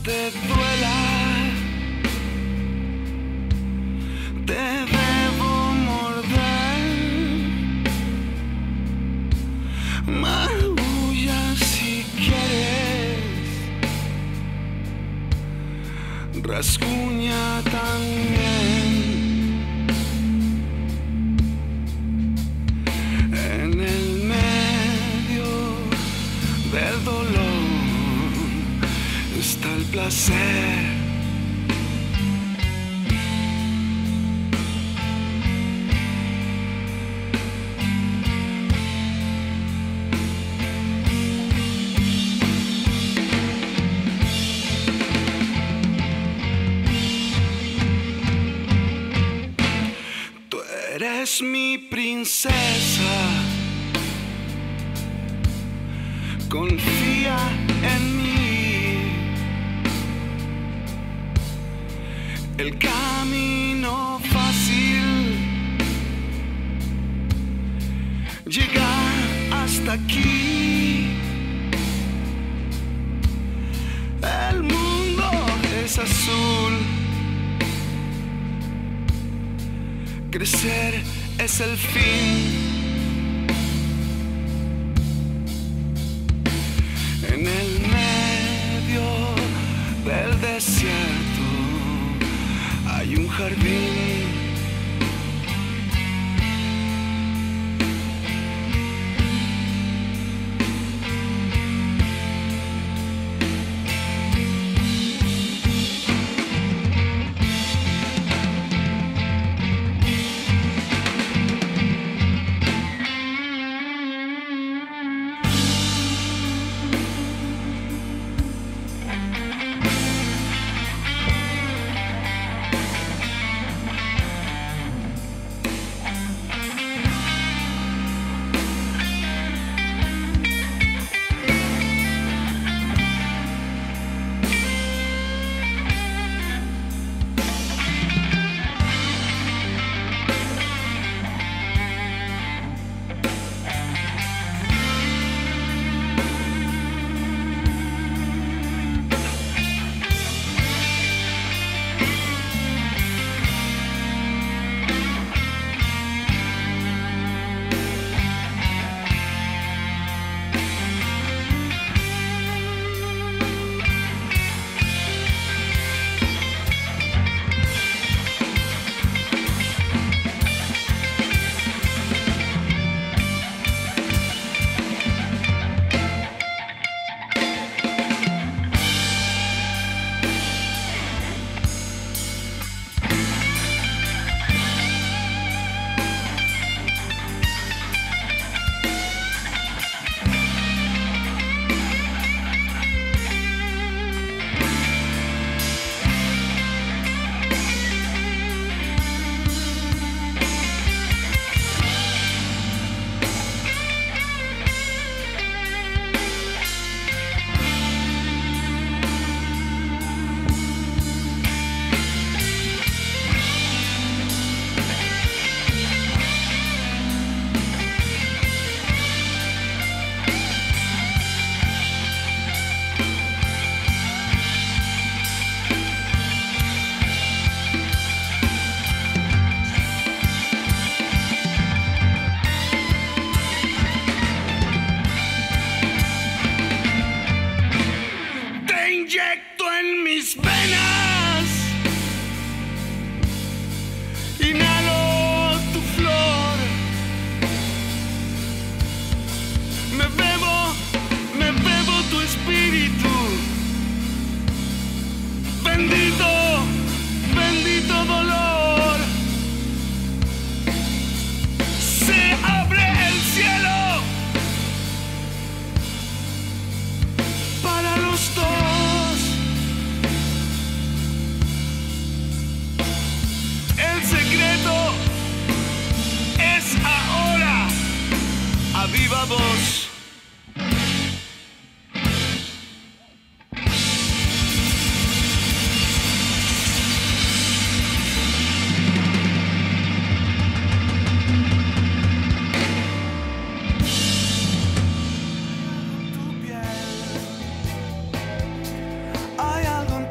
te duela, te debo morder. Magulla si quieres, rasguña también. En el medio del dolor está el placer. Tú eres mi princesa, confía en mí. El camino fácil, llegar hasta aquí. El mundo es azul, crecer es el fin. En el medio del desierto hay un jardín. Inyecto en mis venas, inhalo tu flor, me bebo tu espíritu, bendito, bendito dolor, se abre el cielo para los dos. Es ahora, a viva voz. Tu piel, hay algo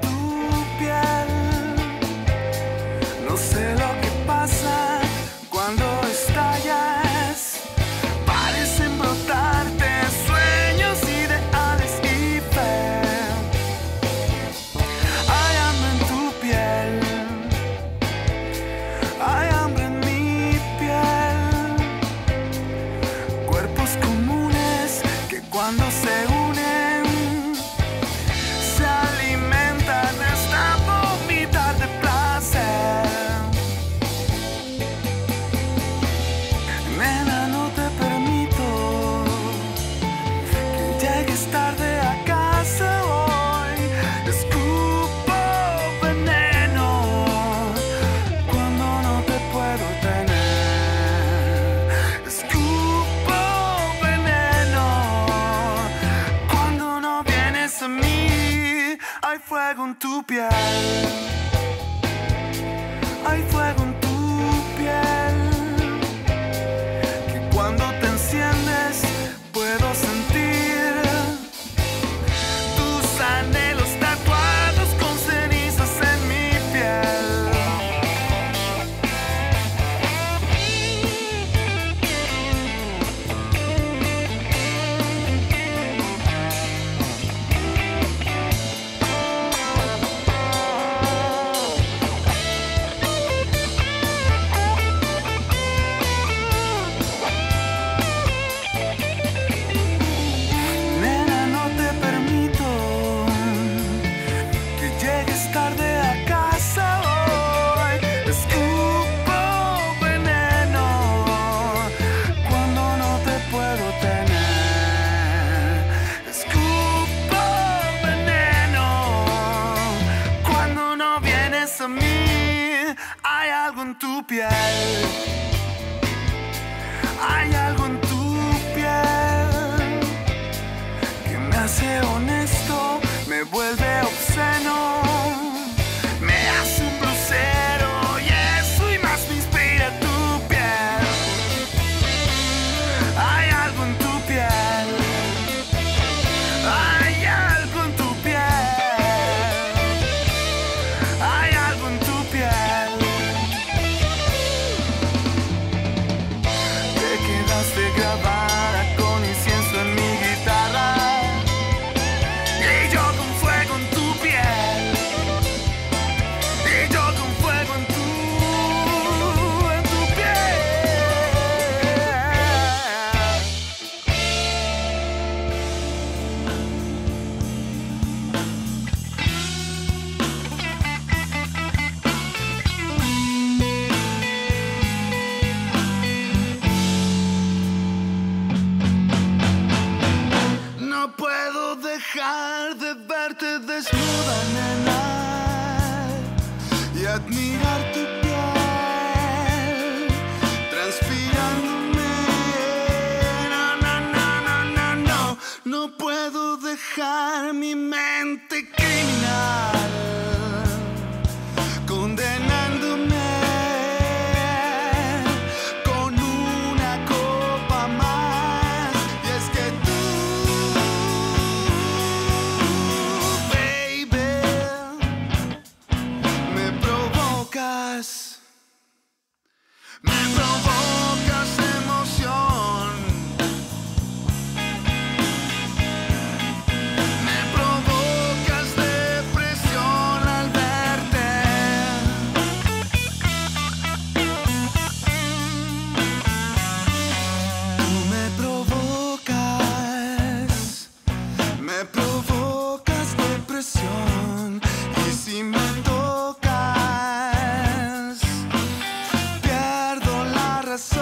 vienes a mí, hay algo en tu piel. Hay algo en tu piel que me hace honesto, me vuelve obsceno, me hace un blusero y eso y más me inspira tu piel. Hay algo en tu piel. Hay algo en tu piel. Hay algo en tu piel. Te quedaste grabada con incienso en mi guitarra y yo con fuego en tu piel. Y yo con fuego en tu piel. No puedo dejar de verte desnuda, nena, y admirar tu piel transpirándome. No, no, no, no, no, no. No puedo dejar mi mente criminal condenándome con una copa más. Y es que tú, baby, me provocas emoción, me provocas depresión al verte. Tú me provocas depresión, y si me tocas pierdo la razón.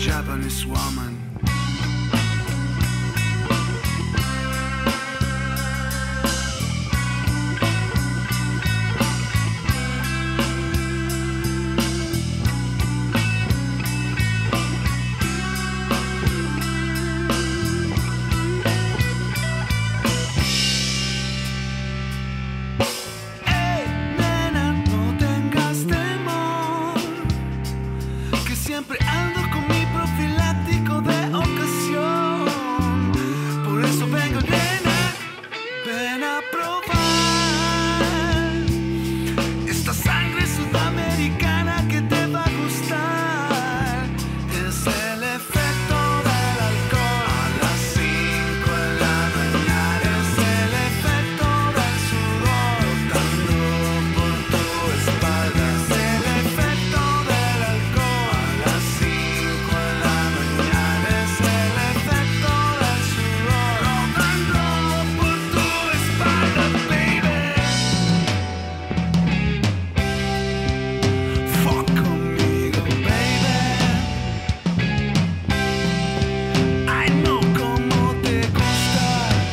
Japanese woman. Siempre ando con mi profiláctico de ocasión. Por eso vengo, nena, ven a probar esta sangre sudamericana que te va a gustar. Es el efecto del alcohol. A las 5 de la mañana es el efecto del sudor rotando por tu espalda. Es el efecto del alcohol. A las 5 de la mañana es el efecto del sudor rotando por tu espalda, baby. Fuck conmigo, baby. I know cómo te gusta.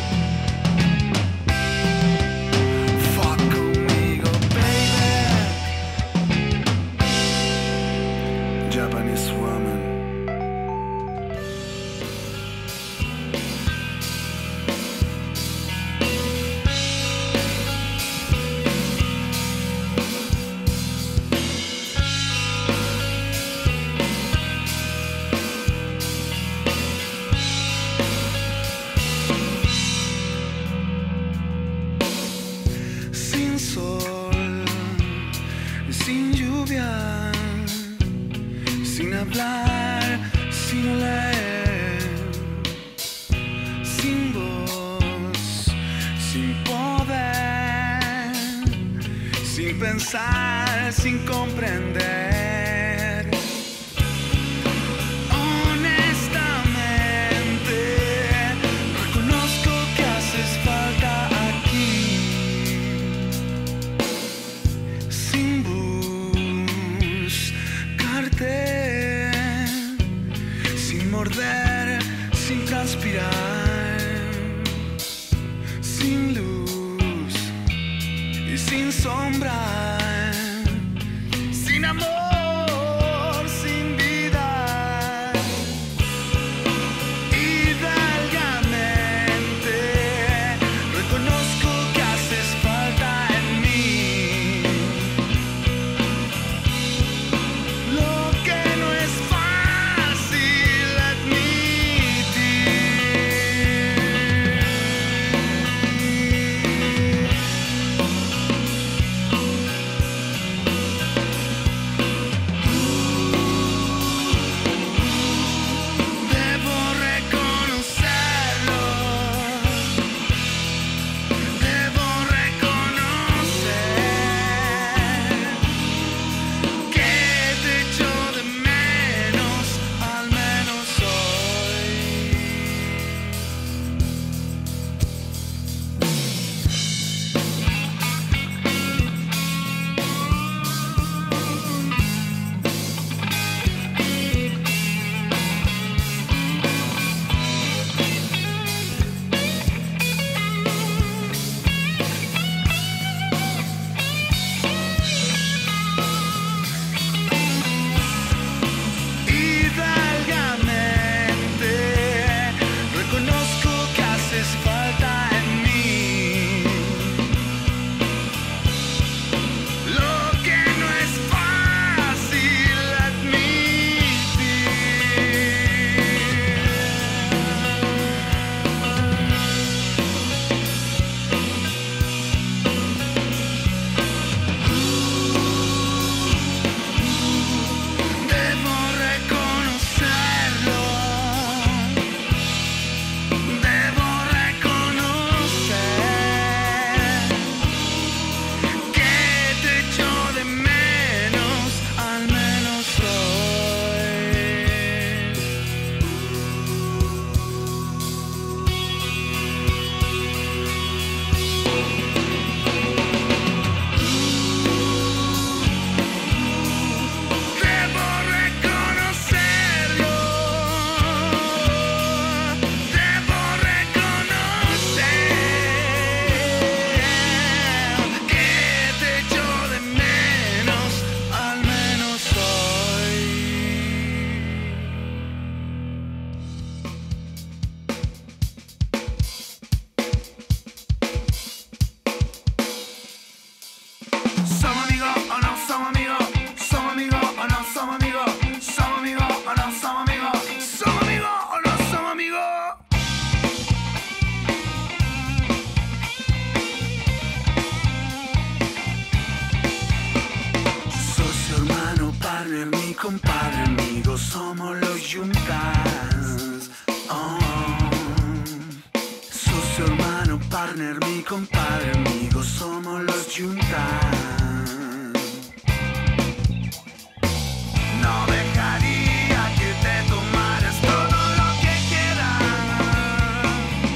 Fuck conmigo, baby. Japanese woman. Sin sol, sin lluvia, sin hablar, sin oler, sin voz, sin poder, sin pensar, sin comprender. Honestamente, reconozco que haces falta aquí. Sin buscarte, sin morder, sin transpirar, sin luz y sin sombra, sin amor, sin vida. Hidalgamente, reconozco que haces falta en mí. Lo que no es fácil admitir. compadre, amigo, somos los yuntas. Oh. Socio, hermano, partner, mi compadre, amigo, somos los yuntas. No dejaría que te tomaras todo lo que quieras,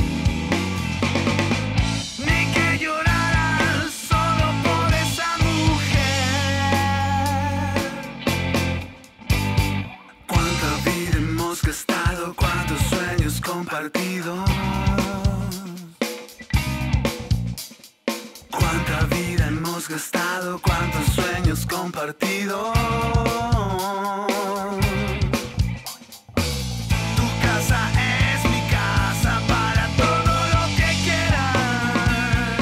ni que lloraras solo por esa mujer. Cuánta vida hemos gastado, cuántos sueños compartidos. Cuánta vida hemos gastado, cuántos sueños compartidos. Tu casa es mi casa para todo lo que quieras.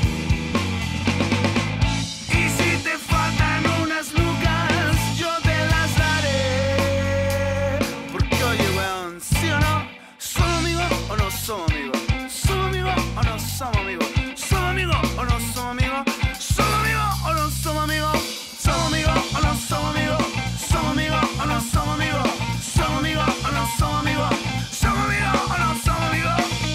Y si te faltan unas lucas, yo te las daré. Porque oye, weón, ¿sí o no? ¿Somos amigos o no somos amigos? ¿Somos amigos o no somos amigos? ¿Somos amigos o no somos amigos? ¿Somos amigos o no somos amigos? ¿Somos amigos o no somos amigos? ¿Somos amigos o no somos amigos? ¿Somos amigos o no somos amigos? ¿Somos amigos o no somos amigos?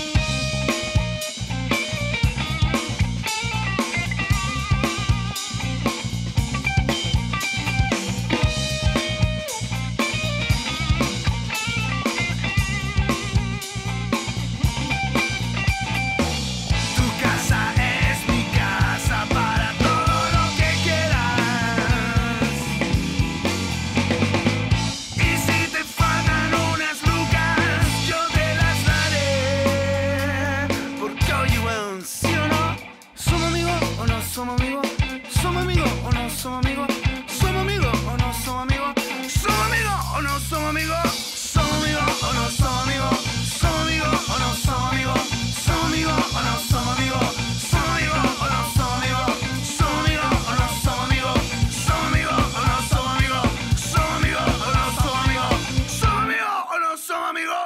Tu casa es mi casa para todo lo que quieras. Y si te faltan unas lucas, yo te las daré. Porque oye, weón, ¿sí o no? ¿Somos amigos o no somos amigos? ¿Somos amigos o no somos amigos? ¿Somos amigos o no somos amigos? ¿Somos amigos o no somos amigos? ¿Somos amigos o no somos amigos? ¿Somos amigos o no somos amigos? ¿Somos amigos o no somos amigos? ¿Somos amigos o no somos amigos? ¿Somos amigos o no somos amigos? ¿Somos amigos o no somos amigos? ¿Somos amigos o no somos amigos? ¿Somos amigos o no somos amigos?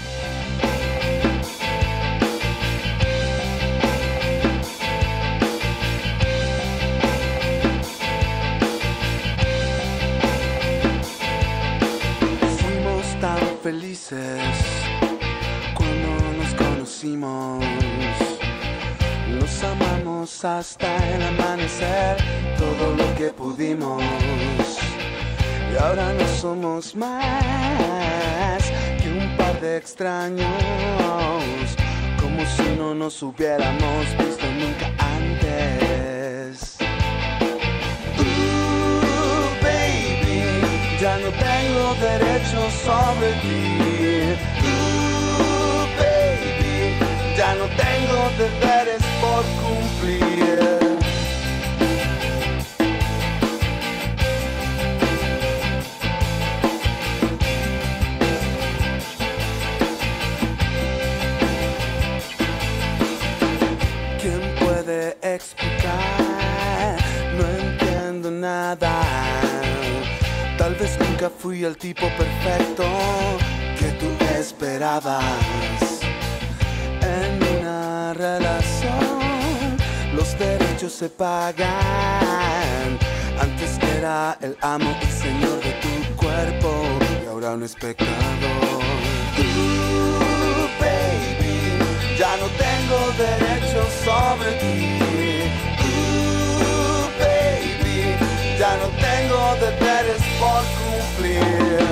Fuimos tan felices cuando nos conocimos. Nos amamos hasta el amanecer, todo lo que pudimos. Y ahora no somos más que un par de extraños, como si no nos hubiéramos visto nunca antes. Baby, ya no tengo derecho sobre ti. Baby, ya no tengo deberes por cumplir. ¿Quién puede explicar? No entiendo nada. Tal vez nunca fui el tipo perfecto que tú esperabas. En una relación los derechos se pagan. Antes era el amo y señor de tu cuerpo y ahora un espectador. Baby, ya no tengo derechos sobre ti. Baby, ya no tengo deberes por cumplir.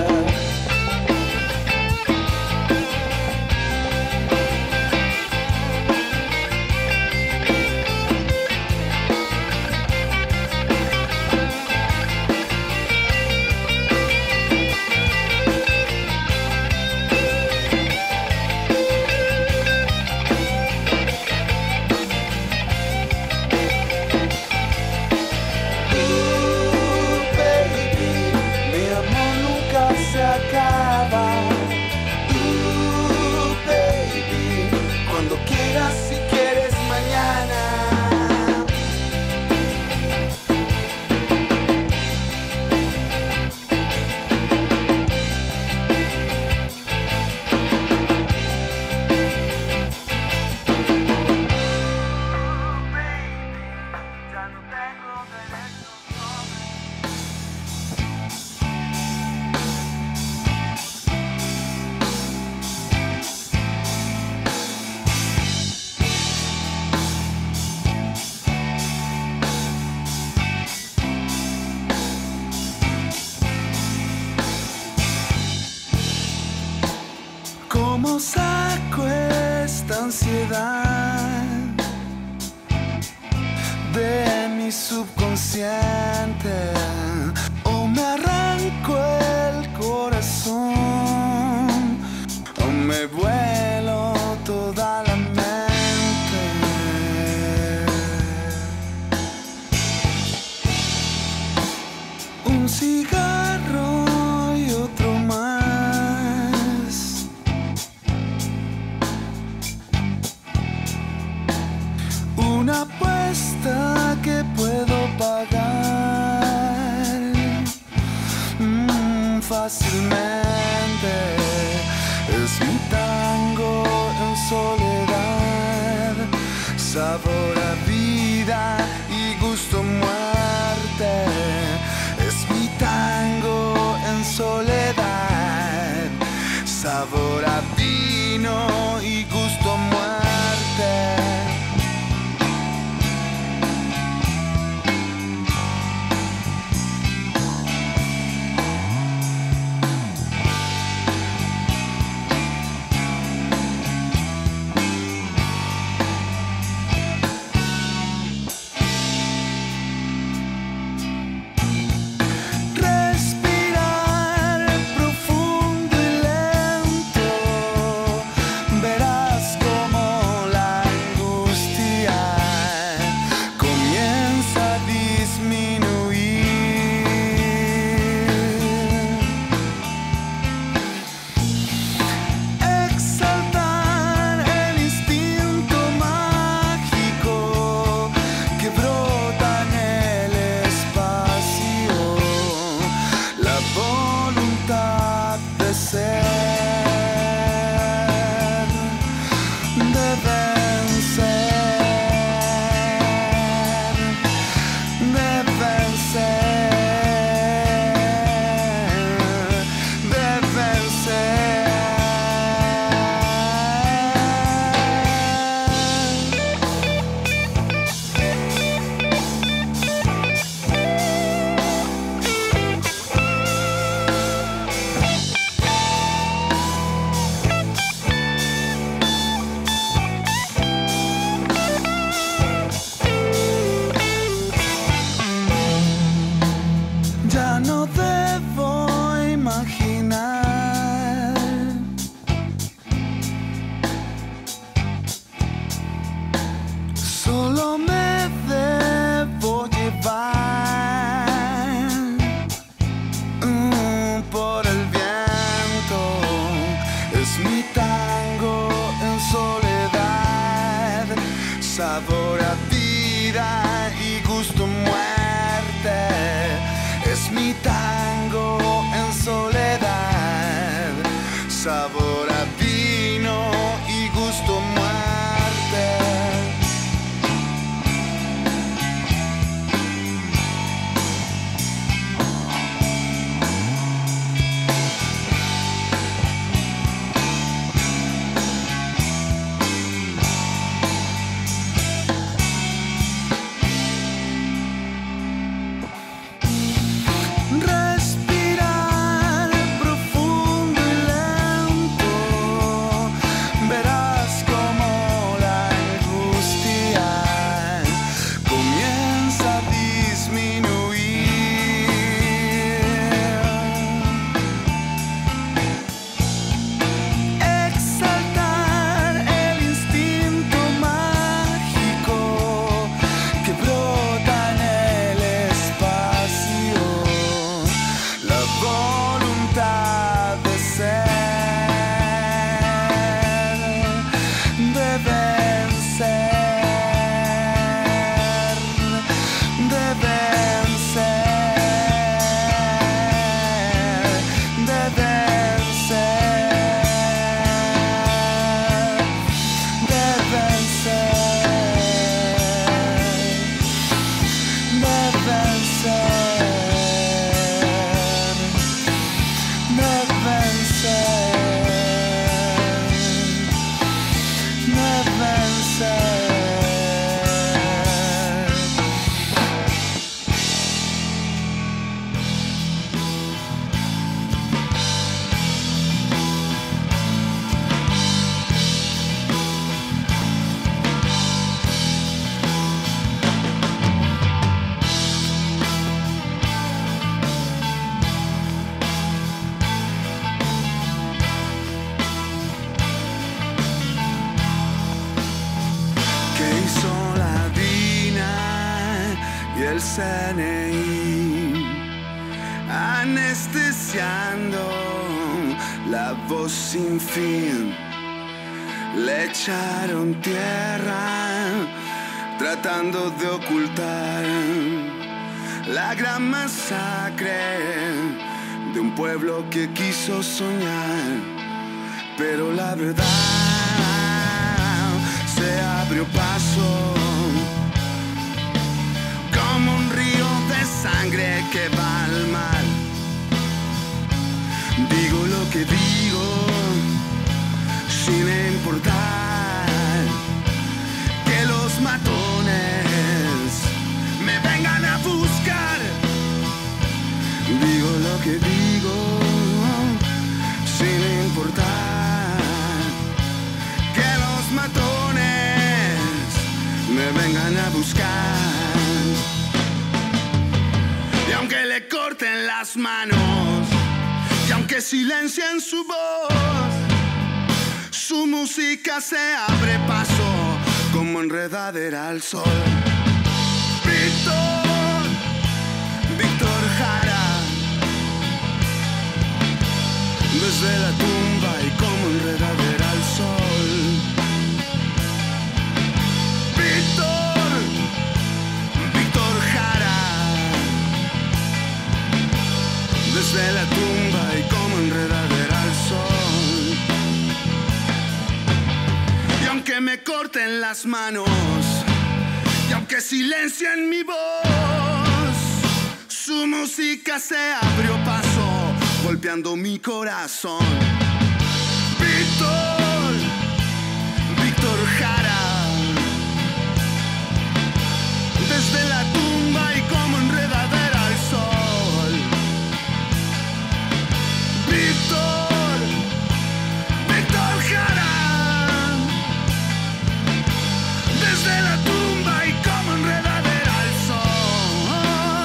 saco esta ansiedad de mi subconsciente o me arranco el corazón o me vuelo toda la mente. Un cigarro y otro más, una apuesta que puedo pagar fácilmente. Es mi tango en soledad, sabor a vida y gusto muerte. Es mi tango en soledad, sabor a vino y gusto muerte. Ya no debo imaginar, solo me debo llevar por el viento. Es mi tango en soledad, sabor a vida y gusto muerte. Es mi tango en soledad, sabor a vino y gusto muerte. Respirar profundo y lento. CNI, anestesiando la voz sin fin. Le echaron tierra tratando de ocultar la gran masacre de un pueblo que quiso soñar, pero la verdad se abrió paso como un río de sangre que va al mar. Digo lo que digo sin importar que los matones me vengan a buscar. Digo lo que digo sin importar que los matones me vengan a buscar. Y aunque le corten las manos y aunque silencien su voz, su música se abre paso como enredadera al sol. Víctor Jara, desde la tumba y como enredadera al sol. Víctor Jara, desde la tumba y como enredadera al sol. Y aunque me corten las manos y aunque silencien mi voz, su música se abrió paso golpeando mi corazón. Víctor Jara, desde la tumba y como enredadera al sol. Víctor Jara, desde la tumba y como enredadera al sol.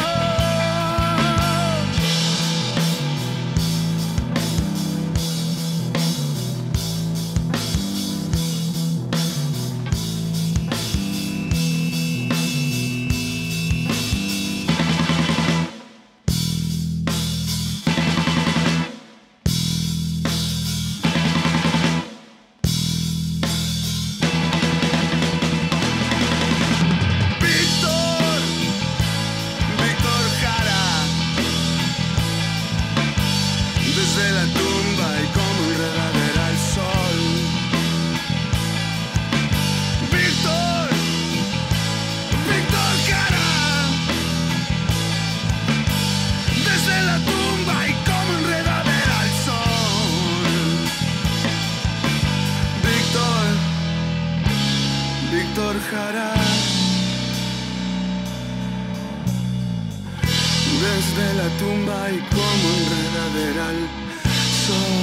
Víctor Jara, desde la tumba y como enredadera al sol. Víctor Jara, desde la tumba y como enredadera al sol. Víctor Jara, desde la tumba y como enredadera al sol.